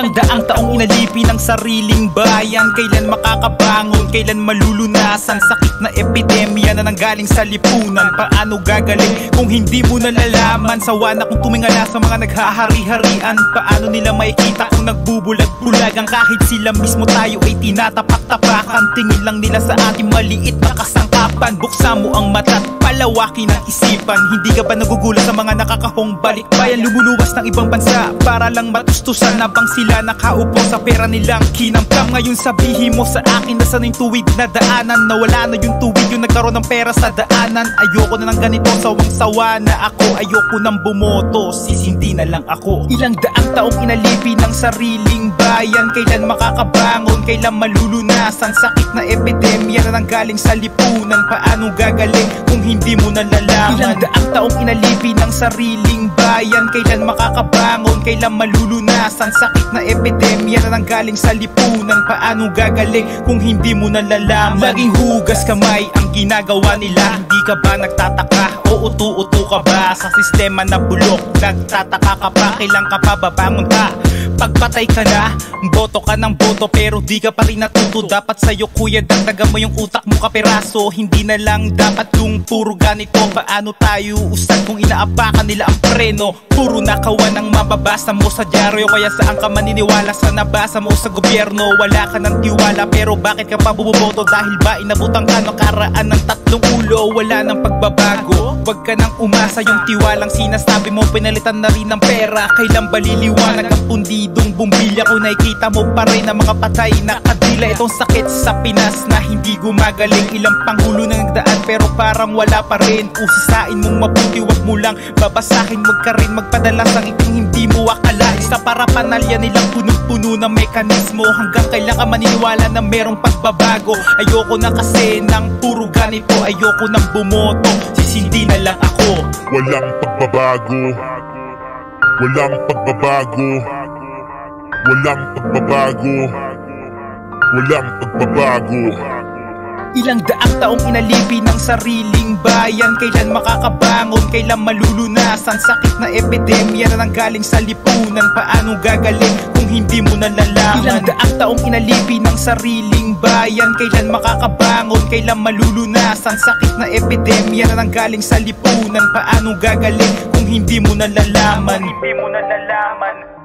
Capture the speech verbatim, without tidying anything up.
Ilang daang taong inalipin ang sariling bayan. Kailan makakabangon, kailan malulunasan? Sakit na epidemya na nanggaling sa lipunan. Paano gagaling kung hindi mo nalalaman? Sawa na kung tumingala sa mga naghahari-harian. Paano nila makikita kung nagbubulag-bulagan? Kahit sila mismo tayo ay tinatapak-tapakan. Tingin lang nila sa ating maliit na kasangkapan. Buksan mo ang mata't palawakin ang isipan. Hindi ka ba nagugulat sa mga nakakahong balikbayan? Lumuluwas ng ibang bansa para lang matustusan, habang sila nakaupo sa pera nilang kinampam. Ngayon sabihin mo sa akin na saan yung tuwid na daanan, na wala na yung tuwid yung nagkaroon ng pera sa daanan. Ayoko na ng ganito, sawang-sawa na ako. Ayoko nang bumoto, sisindi na lang ako. Ilang daang taong inalipin ng sariling bayan. Kailan makakabangon, kailan malulunasan? Sakit na epidemya na nanggaling sa lipunan. Paano gagaling kung hindi mo nalalaman? Ilang daang taong inalipin ng sariling bayan. Kailan makakabangon, kailan malulunasan? Sakit na epidemya na nanggaling sa lipunan. Paano gagaling kung hindi mo nalalaman? Laging hugas kamay ang ginagawa nila. Hindi ka ba nagtataka o utu-utu ka ba sa sistema na bulok? Nagtataka ka ba, kailan ka pa babangon ka? Pagpatay ka na, boto ka ng boto pero di ka pa rin natuto. Dapat sa'yo kuya, dagdagan mo yung utak mo kaperaso. Hindi na lang dapat yung puro ganito. Paano tayo usad kung inaapakan nila ang preno? Puro nakawan ang mababasa mo sa dyaryo. Kaya saan ka maniniwala sa nabasa mo sa gobyerno? Wala ka ng tiwala pero bakit ka pa bumoboto? Dahil ba inabutan ka ng karaan ng tatlong ulo? Wala nang pagbabago, wag ka nang umasa. Yung tiwalang sinasabi mo pinalitan na rin ng pera. Kailan ba liliwanag ang pundidong bumbilya? Kung nakikita mo pa rin ang mga patay na kadila. Itong sakit sa Pinas na hindi gumagaling. Ilang pangulo na nagdaan pero parang wala pa rin. Usisain mong mabuti, wag mo lang babasahin. Wag ka rin magpadala sa iting hindi mo akalain. Sa parapanalya nilang punong-puno ng mekanismo. Hanggang kailan ka maniniwala na merong pagbabago? Ayoko na kasi ng puro ganito. Ayoko nang bumoto, sisindi na lang ako. Walang pagbabago, walang pagbabago, walang pagbabago, walang pagbabago. Ilang daang taong inalipin ng sariling bayan. Kailan makakabangon, kailan malulunasan? Sakit na epidemya na nanggaling sa lipunan. Paano gagaling kung hindi mo nalalaman? Ilang daang taong inalipin ng sariling bayan. Kailan makakabangon, kailan malulunasan? Sakit na epidemya na nanggaling sa lipunan. Paano gagaling kung hindi mo nalalaman? Hindi mo nalalaman.